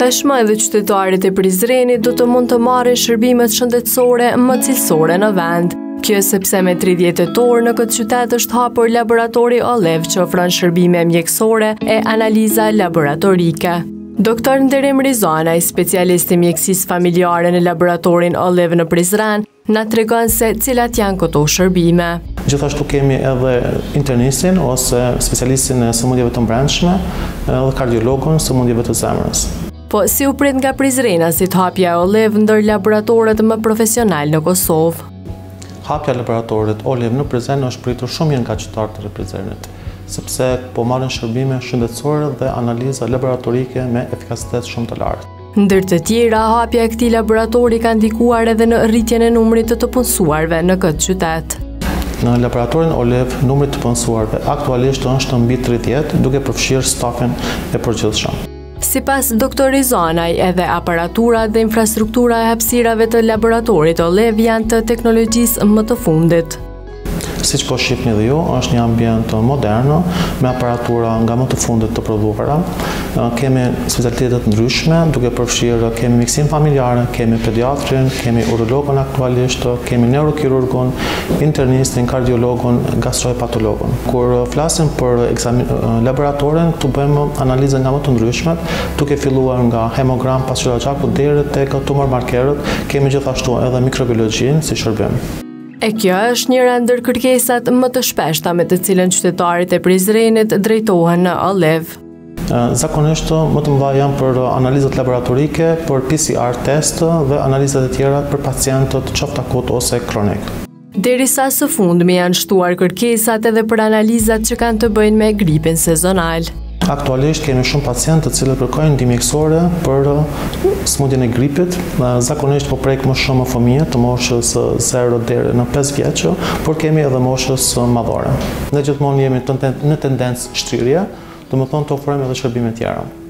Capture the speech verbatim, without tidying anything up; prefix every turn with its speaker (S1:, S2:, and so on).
S1: Tashmë edhe qytetarët e Prizrenit do të mund të marrin shërbimet shëndetësore më cilësore në vend. Kjo sepse me tridhjetë tetor në këtë qytet është hapur Laboratori Olev që ofron shërbime mjekësore e analiza laboratorike. Doktor Rizanaj, specialist i mjekësisë familjare në Laboratorin Olev në Prizren, na tregon se cilat janë këto shërbime.
S2: Gjithashtu kemi edhe internistin ose specialistin e sëmundjeve të brendshme dhe kardiologun sëmundjeve të zemrës.
S1: Po si u prit nga prizrenasit hapja e Olev ndër laboratorët më profesional në Kosovë?
S2: Hapja e laboratorit Olev në Prizren është pritur shumë mirë nga qytetarët e Prizrenit, sepse po marrin shërbime shëndetësore dhe analiza laboratorike me efikasitet shumë të lartë.
S1: Ndër të tjera, hapja e këtij laboratori ka ndikuar edhe në rritjen e numrit të të punësuarve në këtë qytet.
S2: Në laboratorin Olev, numri të punësuarve aktualisht është mbi tridhjetë, duke përfshirë stafin e përgjithshëm.
S1: Sipas doktor Rizanaj, edhe aparatura dhe infrastruktura e hapësirave të laboratorit Olev janë të teknologjisë më të fundit.
S2: Siç po shihni dhe ju, është një ambient modern me aparatura nga më të fundit të prodhuara. Kemi specialitetet të ndryshme, duke përfshirë kemi mjekësinë familjare, kemi pediatrin, kemi urologun aktualisht, kemi neurokirurgun, internistin, kardiologun, gastrohepatologun. Kur flasim për laboratorin, këtu bëjmë analizë nga më të ndryshmet, duke filluar nga hemogram pasqyrë gjakut deri tek tumor markerët, kemi gjithashtu edhe mikrobiologjinë si shërbim.
S1: E kjo është njëra ndër kërkesat më të shpeshta me të cilën qytetarët e Prizrenit drejtohen në Olev.
S2: Zakonisht më të mëdha janë për analizat laboratorike, për P C R test dhe analizat e tjera për pacientët qoftë akut ose kronik.
S1: Derisa së fundmi janë shtuar kërkesat edhe për analizat që kanë të bëjnë me gripin sezonal.
S2: Aktualisht kemi shumë pacientë të cilët kërkojnë ndihmë mjekësore për sëmundjen e gripit. Zakonisht po prek më shumë fëmijë të moshës zero deri në pesë vjeç, por kemi edhe moshës madhore. Ne gjithmonë jemi në tendencë shtrirje, domethënë të ofrojmë edhe shërbime tjera.